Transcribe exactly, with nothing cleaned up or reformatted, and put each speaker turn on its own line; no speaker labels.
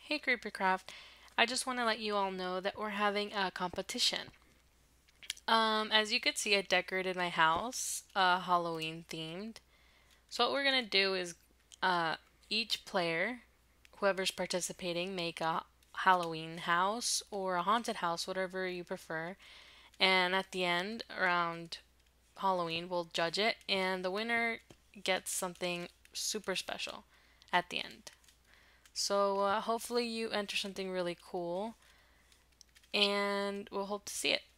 Hey Creepercraft, I just want to let you all know that we're having a competition. Um, as you could see, I decorated my house uh, Halloween themed. So what we're gonna do is uh, each player, whoever's participating, make a Halloween house or a haunted house, whatever you prefer. And at the end, around Halloween, we'll judge it, and the winner gets something super special at the end. So uh, hopefully you enter something really cool, and we'll hope to see it.